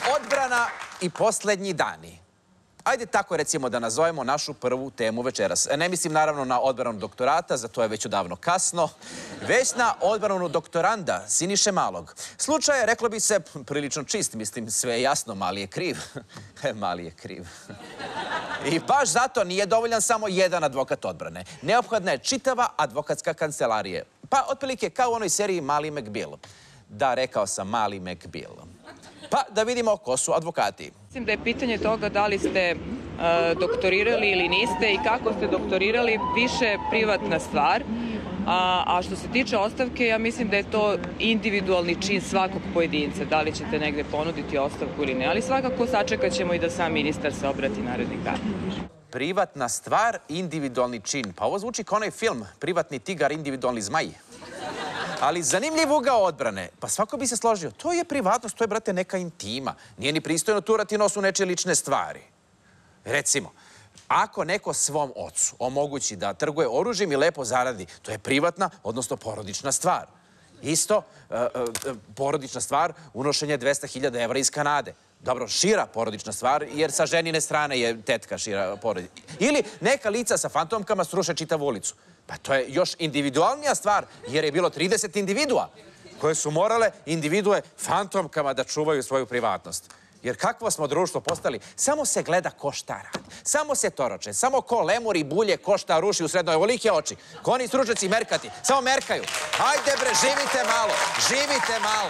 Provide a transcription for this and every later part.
Odbrana i posljednji dani. Ajde tako recimo da nazovemo našu prvu temu večeras. Ne mislim naravno na odbranu doktorata, za to je već odavno kasno, već na odbranu doktoranda Siniše Malog. Slučaj je, reklo bi se, prilično čist, mislim, sve je jasno, Mali je kriv. Mali je kriv. I baš zato nije dovoljan samo jedan advokat odbrane. Neophodna je čitava advokatska kancelarija. Pa, otprilike, kao u onoj seriji Mali McBeal. Da, rekao sam Mali McBeal. Pa, da vidimo ko su advokati. Mislim da je pitanje toga da li ste doktorirali ili niste i kako ste doktorirali više privatna stvar. A što se tiče ostavke, ja mislim da je to individualni čin svakog pojedinca. Da li ćete negde ponuditi ostavku ili ne, ali svakako sačekat ćemo i da sam ministar se obrati narednih dana. Privatna stvar, individualni čin. Pa ovo zvuči kao onaj film, Privatni tigar, individualni zmaj. Ali zanimljiv ugao odbrane. Pa svako bi se složio. To je privatnost, to je, brate, neka intima. Nije ni pristojno turati nos u nečije lične stvari. Recimo, ako neko svom ocu omogući da trguje oružjem i lepo zaradi, to je privatna, odnosno porodična stvar. Isto, porodična stvar, unošenje 200.000 evra iz Kanade. Dobro, šira porodična stvar, jer sa ženine strane je tetka šira porodična. Ili neka lica sa fantomkama sruše čitavu ulicu. Pa to je još individualnija stvar, jer je bilo 30 individua koje su morale individue fantomkama da čuvaju svoju privatnost. Jer kakvo smo društvo postali, samo se gleda ko šta radi. Samo se toroče, samo ko lemur i bulje ko šta ruši u srednoj, ovolike oči. Ko oni stručnjaci merkati, samo merkaju. Hajde bre, živite malo, živite malo.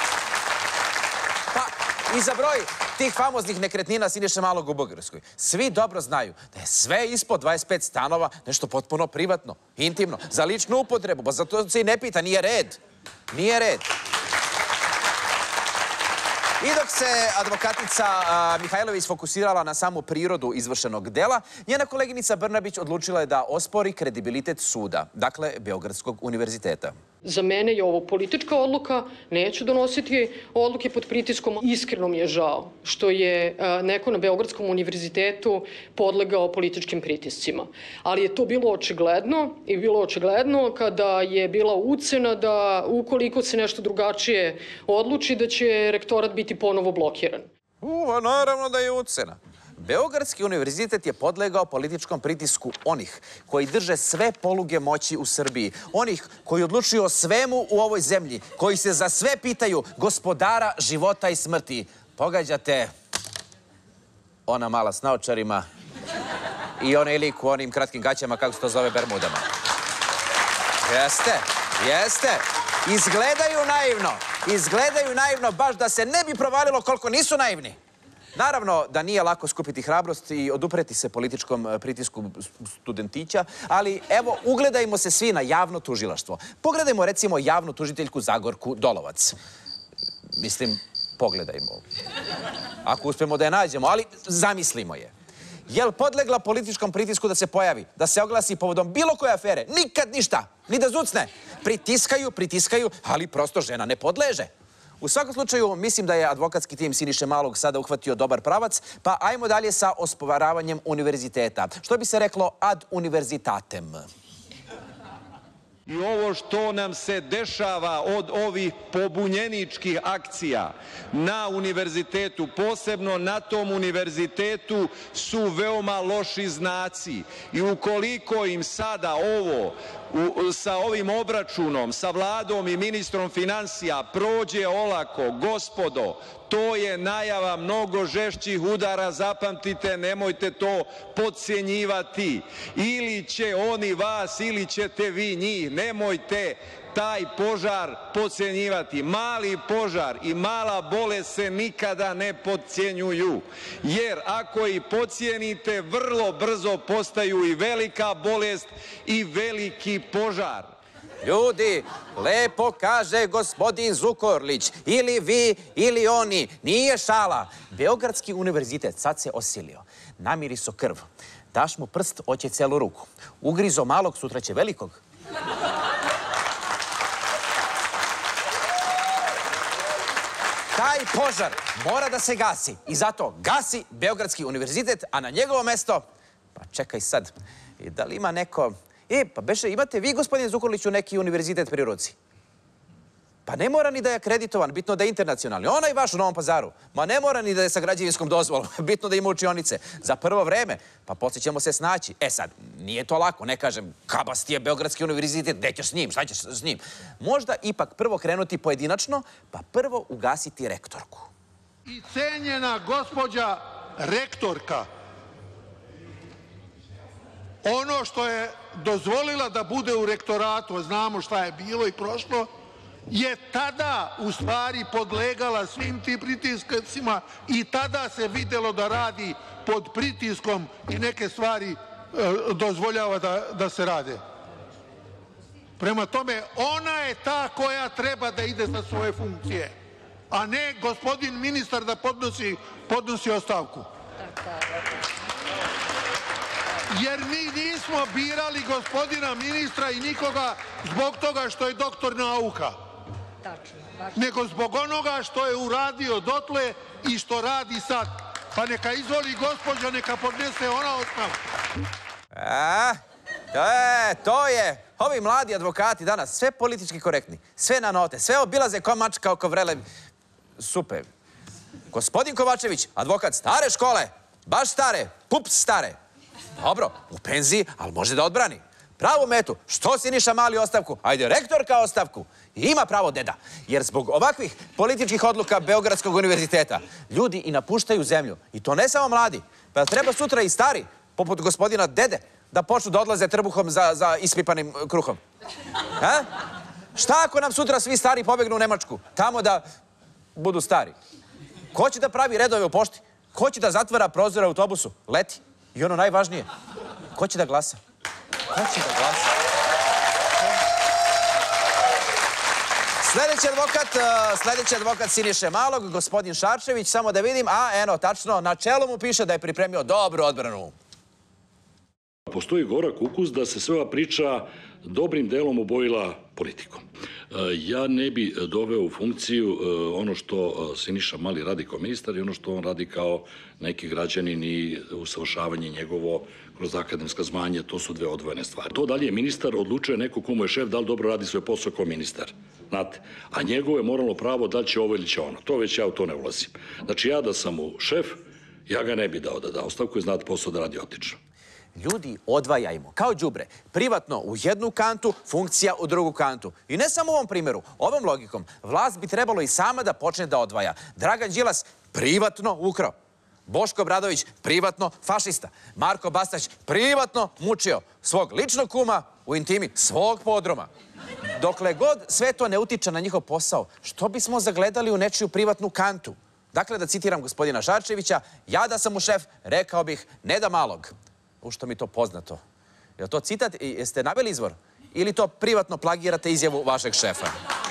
Pa, i za broj tih famoznih nekretnina Siniše Malog u Bugarskoj. Svi dobro znaju da je sve ispod 25 stanova nešto potpuno privatno, intimno, za ličnu upotrebu. Pa zato se i ne pita, nije red. Nije red. I dok se advokatica Mihajlović fokusirala na samu prirodu izvršenog dela, njena koleginica Brnabić odlučila je da ospori kredibilitet suda, dakle Beogradskog univerziteta. Za mene je ovo politička odluka, neću donositi odluke pod pritiskom. Iskreno mi je žao što je neko na Beogradskom univerzitetu podlegao političkim pritiscima. Ali je to bilo očigledno i bilo očigledno kada je bila ucena da ukoliko se nešto drugačije odluči da će rektorat biti ponovo blokiran. Naravno da je ucena. Beogradski univerzitet je podlegao političkom pritisku onih koji drže sve poluge moći u Srbiji, onih koji odlučuju o svemu u ovoj zemlji, koji se za sve pitaju gospodara života i smrti. Pogađate ona mala s naočarima i onaj lik u onim kratkim gaćama, kako se to zove, bermudama. Jeste, jeste. Izgledaju naivno, baš da se ne bi provalilo koliko nisu naivni. Naravno da nije lako skupiti hrabrost i odupreti se političkom pritisku studentića, ali evo, ugledajmo se svi na javno tužilaštvo. Pogledajmo recimo javnu tužiteljku Zagorku Dolovac. Mislim, pogledajmo. Ako uspemo da je nađemo, ali zamislimo je. Jel podlegla političkom pritisku da se pojavi, da se oglasi povodom bilo koje afere? Nikad ništa, ni da zucne. Pritiskaju, ali prosto žena ne podleže. U svakom slučaju, mislim da je advokatski tim Siniše Malog sada uhvatio dobar pravac, pa ajmo dalje sa osporavanjem univerziteta. Što bi se reklo ad univerzitatem. I ovo što nam se dešava od ovih pobunjeničkih akcija na univerzitetu, posebno na tom univerzitetu, su veoma loši znaci. I ukoliko im sada ovo sa ovim obračunom, sa vladom i ministrom finansija prođe olako, gospodo, to je najava mnogo žešćih udara, zapamtite, nemojte to potcenjivati. Ili će oni vas, ili ćete vi njih, nemojte taj požar potcenjivati. Mali požar i mala bolest se nikada ne potcenjuju, jer ako ih potcenite, vrlo brzo postaju i velika bolest i veliki požar. Ljudi, lepo kaže gospodin Zukorlić, ili vi, ili oni, nije šala. Beogradski univerzitet sad se osilio, namiriso krv. Daš mu prst, hoće celu ruku. Ugrizo malog, sutra će velikog. Taj požar mora da se gasi i zato gasi Beogradski univerzitet, a na njegovo mesto, pa čekaj sad, da li ima neko... pa beše, imate vi, gospodine Zukorliću, neki univerzitet pri ruci? Pa ne mora ni da je akreditovan, bitno da je internacionalni. Onaj vaš u Novom Pazaru, ma ne mora ni da je sa građevinskom dozvolom, bitno da ima učionice. Za prvo vreme, pa poslije ćemo se snaći. E sad, nije to lako, ne kažem, kabast je Beogradski univerzitet, gde ćeš s njim, šta ćeš s njim? Možda ipak prvo krenuti pojedinačno, pa prvo ugasiti rektorku. I cenjena gospođa rektorka, ono što je dozvolila da bude u rektoratu, znamo šta je bilo i prošlo, je tada u stvari podlegala svim tim pritiscima i tada se videlo da radi pod pritiskom i neke stvari dozvoljava da se rade. Prema tome, ona je ta koja treba da ide sa svoje funkcije, a ne gospodin ministar da podnosi ostavku. Jer mi nismo birali gospodina ministra i nikoga zbog toga što je doktor nauka, nego zbog onoga što je uradio dotle i što radi sad. Pa neka izvoli gospođa, neka podnese ona ostavku. To je, ovi mladi advokati danas, sve politički korektni, sve na note, sve obilaze ko mačka oko vrele supe. Gospodin Kovačević, advokat stare škole, baš stare, pups stare. Dobro, u penziji, ali može da odbrani. Pravu metu, što Siniša Mali ostavku? Ajde, rektorka ostavku. I ima pravo deda, jer zbog ovakvih političkih odluka Beogradskog univerziteta ljudi i napuštaju zemlju. I to ne samo mladi, pa treba sutra i stari, poput gospodina dede, da počnu da odlaze trbuhom za ispipanim kruhom. Šta ako nam sutra svi stari pobegnu u Nemačku, tamo da budu stari? Ko će da pravi redove u pošti? Ko će da zatvara prozore u autobusu? Leti. I ono najvažnije, ko će da glasa? Ko će da glasa? Sljedeći advokat Siniše Malog, gospodin Šarčević, samo da vidim, eno, tačno, na čelu mu piše da je pripremio dobru odbranu. Postoji gorak ukus da se sve ova priča dobrim delom obojila politikom. Ja ne bi doveo u funkciju ono što Siniša Mali radi kao ministar i ono što on radi kao neki građanin i usavršavanje njegovo kroz akademska zvanja, to su dve odvojene stvari. To dalje ministar odlučuje neko ko mu je šef da li dobro radi svoj posao kao ministar. Znate, a njegovo je moralno pravo da li će ovo ili će ono. To već ja u to ne ulazim. Znači ja da sam mu šef, ja ga ne bi dao da da ostavku i znate posao da radi odlično. Ljudi, odvajajmo, kao đubre, privatno u jednu kantu, funkcija u drugu kantu. I ne samo u ovom primjeru, ovom logikom, vlast bi trebalo i sama da počne da odvaja. Dragan Đilas privatno ukrao. Boško Obradović privatno fašista. Marko Bastać privatno mučio svog ličnog kuma u intimi svog podruma. Dokle god sve to ne utiče na njihov posao, što bismo zagledali u nečiju privatnu kantu? Dakle, da citiram gospodina Šarčevića, ja da sam mu šef, rekao bih ne da malog. U što mi to poznato. Je li to citat? Jeste naveli izvor? Ili to privatno plagirate izjavu vašeg šefa?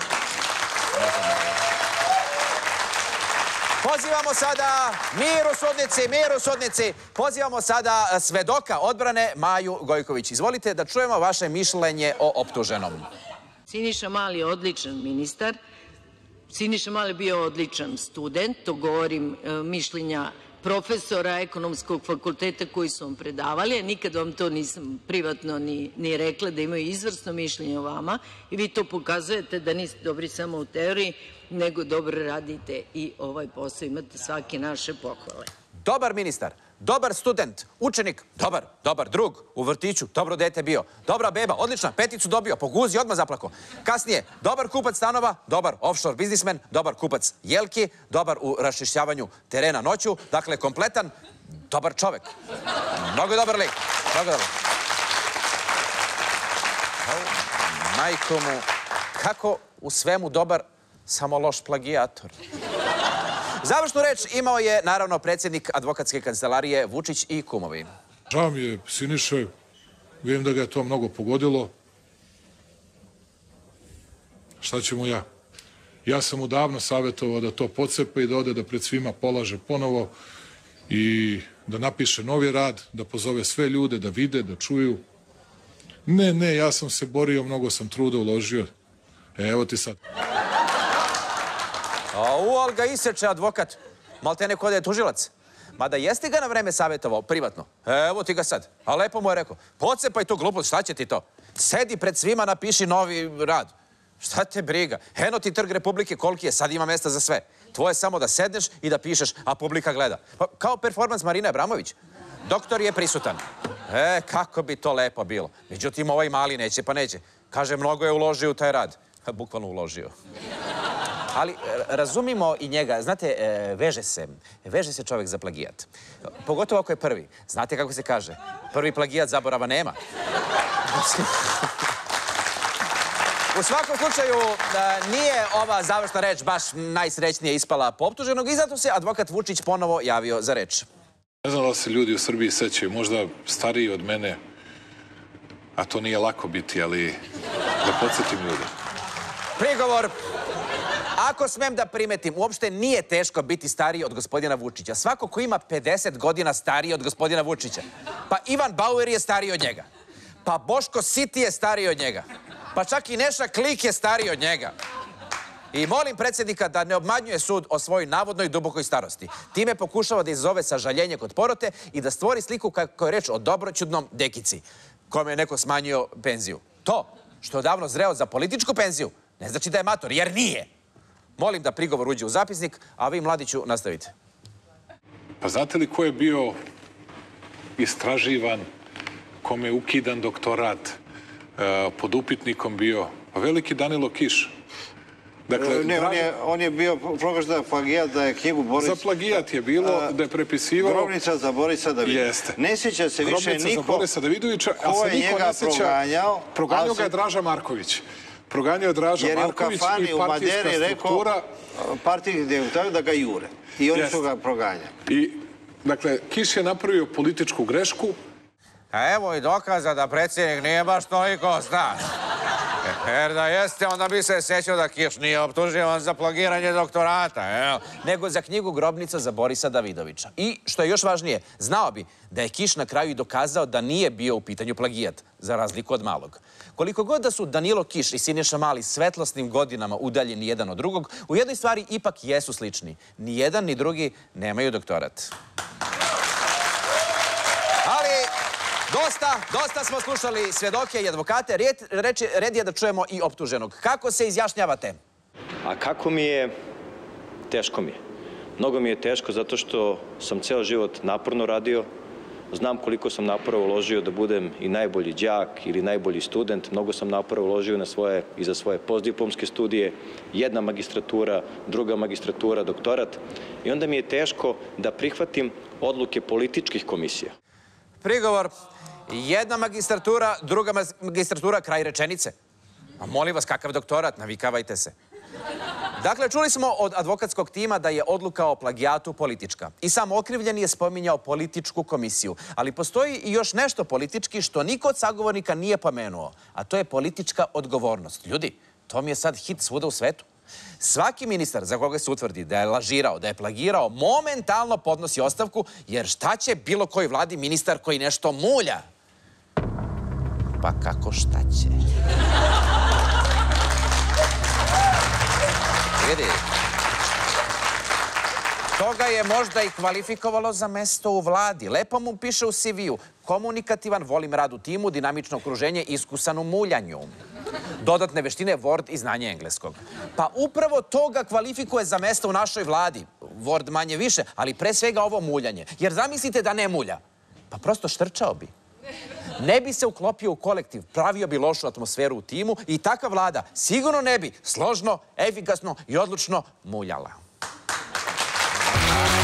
Pozivamo sada, mir u sudnici, pozivamo sada svedoka odbrane Maju Gojković. Izvolite da čujemo vaše mišljenje o optuženom. Siniša Mali je odličan ministar. Siniša Mali je bio odličan student, to govorim mišljenja profesora ekonomskog fakulteta koji su vam predavali, a nikad vam to nisam privatno ni rekla da imaju izvrsno mišljenje o vama i vi to pokazujete da niste dobri samo u teoriji, nego dobro radite i ovaj posao, imate svake naše pohvale. Dobar ministar, dobar student, učenik, dobar drug, u vrtiću, dobro dete bio, dobra beba, odlična, peticu dobio, po guzi odmah zaplako. Kasnije, dobar kupac stanova, dobar offshore biznismen, dobar kupac jelki, dobar u raščišćavanju terena noću, dakle, kompletan, dobar čovek. Mnogo dobar lik, mnogo dobar. Majko mu, kako u svemu dobar, samo loš plagijator. Završnu reč imao je, naravno, predsjednik advokatske kancelarije Vučić i kumovi. Žao mi je Siniše, vidim da ga je to mnogo pogodilo. Šta ću mu ja? Ja sam mu davno savjetovao da to pocepa i da ode da pred svima polaže ponovo i da napiše novi rad, da pozove sve ljude, da vide, da čuju. Ne, ja sam se borio, mnogo sam truda uložio. Evo ti sad. Ali ga iseče advokat, maltene ko da je tužilac. Mada jeste ga na vreme savjetovao privatno. Evo ti ga sad. A lepo mu je rekao, pocepaj tu glupost, šta će ti to? Sedi pred svima, napiši novi rad. Šta te briga? Eno ti Trg Republike koliki je, sad ima mesta za sve. Tvoje samo da sedneš i da pišeš, a publika gleda. Pa, kao performans Marine Abramović. Doktor je prisutan. Kako bi to lepo bilo. Međutim, ovaj mali neće, pa neće. Kaže, mnogo je uložio u taj rad. Bukvalno uložio. Ali razumimo i njega. Znate, veže se čovjek za plagijat. Pogotovo ako je prvi. Znate kako se kaže? Prvi plagijat zaborava nema. U svakom slučaju, nije ova završna reč baš najsrećnije ispala po optuženog i zato se advokat Vučić ponovo javio za reč. Ne znam da se ljudi u Srbiji sećaju, možda stariji od mene, a to nije lako biti, ali da podsjetim ljude. Prigovor. Ako smem da primetim, uopšte nije teško biti stariji od gospodina Vučića. Svako ko ima 50 godina stariji od gospodina Vučića. Pa Ivan Bauer je stariji od njega. Pa Boško Siti je stariji od njega. Pa čak i Neša Klik je stariji od njega. I molim predsjednika da ne obmanjuje sud o svojoj navodnoj dubokoj starosti. Time pokušava da izazove sažaljenje kod porote i da stvori sliku kako je reč o dobroćudnom dekici, kome je neko smanjio penziju. To što je odavno zreo za političku penziju ne znači da je mator, jer nije. Molim da prigovor uđe u zapisnik, a vi, Mladiću, nastavite. Pa znate li ko je bio istraživan, kome je ukidan doktorat, pod upitnikom bio? Pa veliki Danilo Kiš. Dakle, ne, on je bio proglašen za plagijat, da je knjigu Boris... Za plagijat je bilo da je prepisivao... Grobnica za Borisa Davidovića. Jeste. Ne sjeća se više niko... Grobnica za Borisa Davidovića, ali se niko ne sjeća... Proganjao ga je Draža Marković. Proganjao je Draža Marković i partijska struktura... Partijski direktor da ga jure. I oni su ga proganjali. I, dakle, Kiš je napravio političku grešku. A evo i dokaza da predsjednik nije baš toliko star. Jer da jeste, onda bi se sjećao da Kiš nije optuživan za plagiranje doktorata, nego za knjigu Grobnica za Borisa Davidovića. I, što je još važnije, znao bi da je Kiš na kraju i dokazao da nije bio u pitanju plagijat, za razliku od Malog. Koliko god da su Danilo Kiš i Siniša Mali svetlosnim godinama udaljeni jedan od drugog, u jednoj stvari ipak jesu slični. Ni jedan ni drugi nemaju doktorat. Ali... Dosta smo slušali svjedoke i advokate. Red je da čujemo i optuženog. Kako se izjašnjavate? A kako mi je? Teško mi je. Mnogo mi je teško zato što sam ceo život naporno radio. Znam koliko sam napora uložio da budem i najbolji đak ili najbolji student. Mnogo sam napora uložio i za svoje postdiplomske studije. Jedna magistratura, druga magistratura, doktorat. I onda mi je teško da prihvatim odluke političkih komisija. Prigovor. Jedna magistratura, druga magistratura, kraj rečenice. A molim vas, kakav doktorat, navikavajte se. Dakle, čuli smo od advokatskog tima da je odluka o plagijatu politička. I sam okrivljeni je spominjao političku komisiju. Ali postoji i još nešto politički što niko od sagovornika nije pomenuo. A to je politička odgovornost. Ljudi, to mi je sad hit svuda u svetu. Svaki ministar za koga se utvrdi da je lažirao, da je plagirao, momentalno podnosi ostavku, jer šta će bilo koji vladi ministar koji nešto mulja? Pa kako šta će? Vidi. Toga je možda i kvalifikovalo za mesto u vladi. Lepo mu piše u CV-u. Komunikativan, volim rad u timu, dinamično okruženje, iskusan u muljanju. Dodatne veštine, Word i znanje engleskog. Pa upravo to ga kvalifikuje za mesto u našoj vladi. Word manje više, ali pre svega ovo muljanje. Jer zamislite da ne mulja. Pa prosto štrčao bi. Ne bi se uklopio u kolektiv, pravio bi lošu atmosferu u timu i takva vlada sigurno ne bi složno, efikasno i odlučno muljala.